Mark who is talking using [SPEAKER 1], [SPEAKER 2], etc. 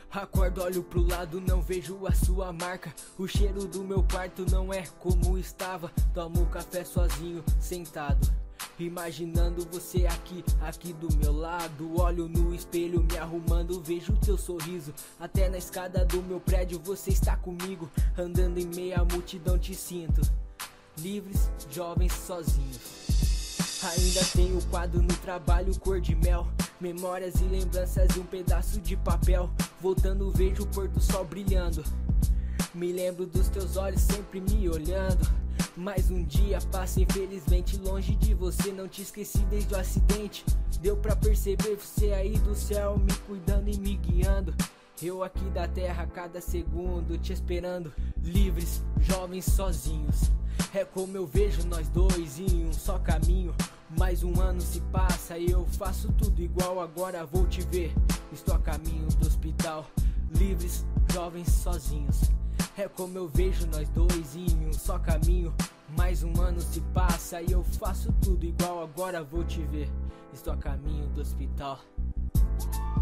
[SPEAKER 1] Acordo, olho pro lado, não vejo a sua marca. O cheiro do meu quarto não é como estava. Tomo café sozinho, sentado, imaginando você aqui do meu lado. Olho no espelho, me arrumando, vejo teu sorriso. Até na escada do meu prédio você está comigo. Andando em meia multidão te sinto. Livres, jovens, sozinhos. Ainda tenho quadro no trabalho, cor de mel. Memórias e lembranças e um pedaço de papel. Voltando vejo o pôr do sol brilhando. Me lembro dos teus olhos sempre me olhando. Mais um dia passa infelizmente longe de você. Não te esqueci desde o acidente. Deu pra perceber você aí do céu me cuidando e me guiando. Eu aqui da terra cada segundo te esperando. Livres, jovens, sozinhos. É como eu vejo nós dois em um só caminho. Mais um ano se passa e eu faço tudo igual. Agora vou te ver, estou a caminho do hospital. Livres, jovens, sozinhos. É como eu vejo nós dois em um só caminho. Mais um ano se passa e eu faço tudo igual. Agora vou te ver, estou a caminho do hospital.